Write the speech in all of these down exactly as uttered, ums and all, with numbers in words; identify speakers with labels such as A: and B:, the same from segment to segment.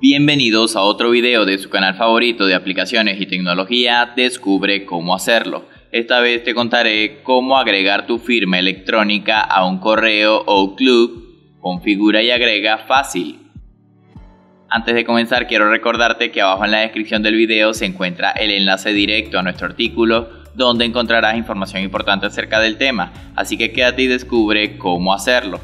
A: Bienvenidos a otro video de su canal favorito de aplicaciones y tecnología. Descubre cómo hacerlo. Esta vez te contaré cómo agregar tu firma electrónica a un correo Outlook. Configura y agrega fácil. Antes de comenzar, quiero recordarte que abajo en la descripción del video se encuentra el enlace directo a nuestro artículo, donde encontrarás información importante acerca del tema, así que quédate y descubre cómo hacerlo.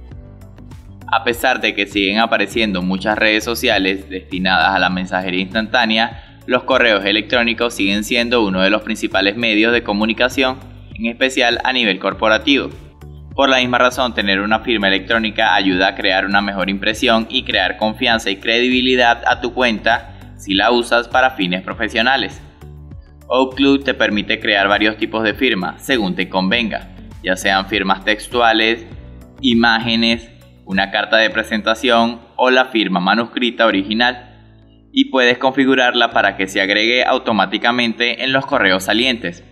A: A pesar de que siguen apareciendo muchas redes sociales destinadas a la mensajería instantánea, los correos electrónicos siguen siendo uno de los principales medios de comunicación, en especial a nivel corporativo. Por la misma razón, tener una firma electrónica ayuda a crear una mejor impresión y crear confianza y credibilidad a tu cuenta si la usas para fines profesionales. Outlook te permite crear varios tipos de firma según te convenga, ya sean firmas textuales, imágenes, una carta de presentación o la firma manuscrita original, y puedes configurarla para que se agregue automáticamente en los correos salientes,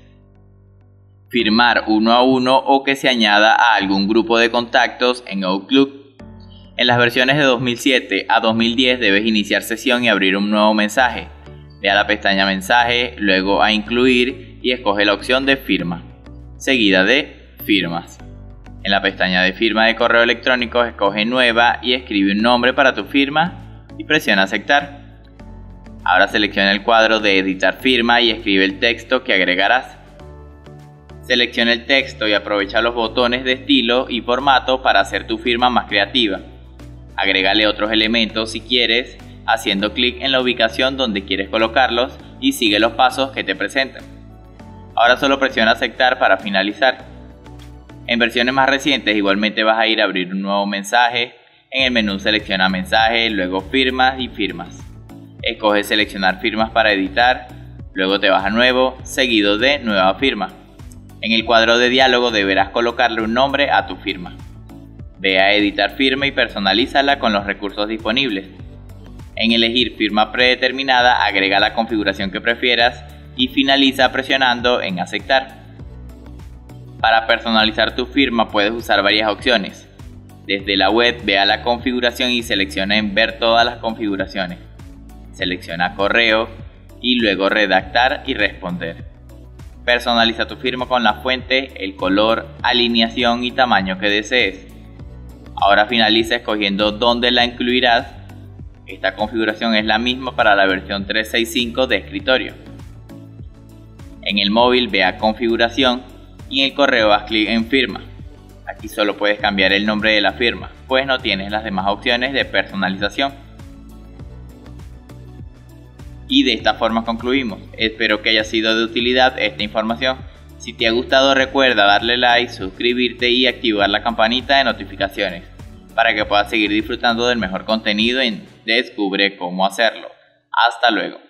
A: firmar uno a uno o que se añada a algún grupo de contactos en Outlook. En las versiones de dos mil siete a dos mil diez debes iniciar sesión y abrir un nuevo mensaje. Ve a la pestaña Mensaje, luego a Incluir y escoge la opción de Firma, seguida de Firmas. En la pestaña de firma de correo electrónico escoge Nueva y escribe un nombre para tu firma y presiona Aceptar. Ahora selecciona el cuadro de Editar firma y escribe el texto que agregarás. Selecciona el texto y aprovecha los botones de estilo y formato para hacer tu firma más creativa. Agrégale otros elementos si quieres, haciendo clic en la ubicación donde quieres colocarlos y sigue los pasos que te presentan. Ahora solo presiona Aceptar para finalizar. En versiones más recientes igualmente vas a ir a abrir un nuevo mensaje. En el menú selecciona Mensaje, luego Firmas y Firmas. Escoge Seleccionar firmas para editar, luego te vas a Nuevo, seguido de Nueva firma. En el cuadro de diálogo deberás colocarle un nombre a tu firma. Ve a Editar firma y personalízala con los recursos disponibles. En Elegir firma predeterminada, agrega la configuración que prefieras y finaliza presionando en Aceptar. Para personalizar tu firma puedes usar varias opciones. Desde la web, ve a la configuración y selecciona en Ver todas las configuraciones. Selecciona Correo y luego Redactar y Responder. Personaliza tu firma con la fuente, el color, alineación y tamaño que desees. Ahora finaliza escogiendo dónde la incluirás. Esta configuración es la misma para la versión trescientos sesenta y cinco de escritorio. En el móvil, ve a Configuración y en el correo haz clic en Firma. Aquí solo puedes cambiar el nombre de la firma, pues no tienes las demás opciones de personalización. Y de esta forma concluimos. Espero que haya sido de utilidad esta información. Si te ha gustado, recuerda darle like, suscribirte y activar la campanita de notificaciones para que puedas seguir disfrutando del mejor contenido en Descubre cómo hacerlo. Hasta luego.